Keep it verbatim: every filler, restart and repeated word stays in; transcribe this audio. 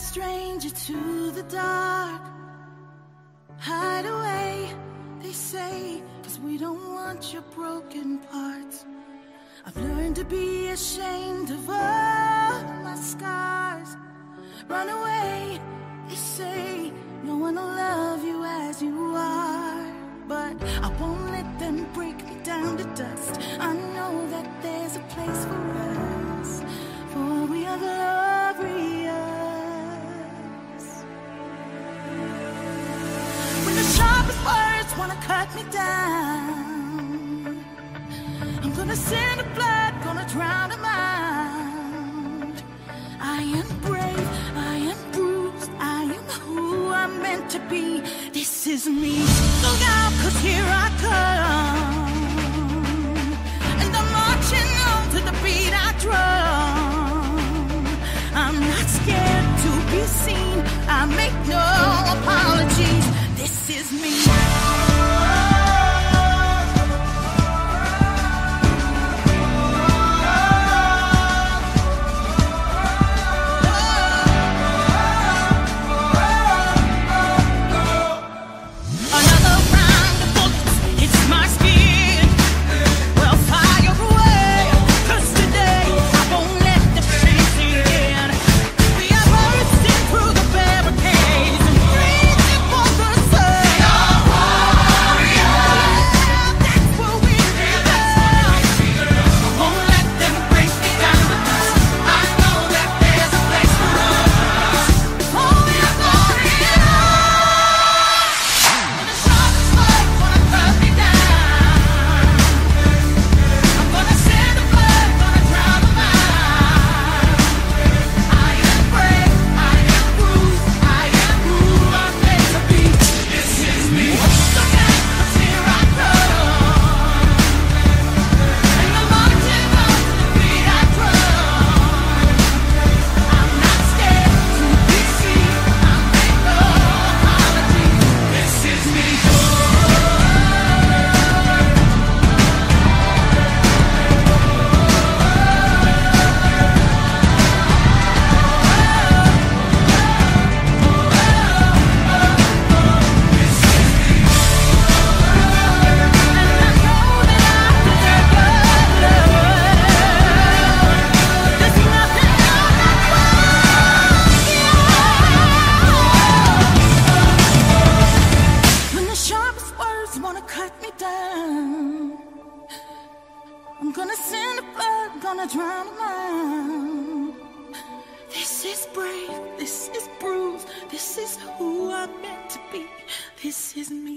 stranger to the dark. Hide away, they say, 'cause we don't want your broken parts. I've learned to be ashamed of all my scars. Run away, they say, no one will love you as you are. But I won't let them break me down to dust. I know that there's a place for us, for we are glorious. When the sharpest words wanna cut me down, I'm gonna send the blood, gonna drown them out. I am brave, I am bruised, I am who I'm meant to be. This is me. Look out, 'cause here I come, and I'm marching on to the beat I drum. I'm not scared to be seen, I make no apologies. This is me. This is me.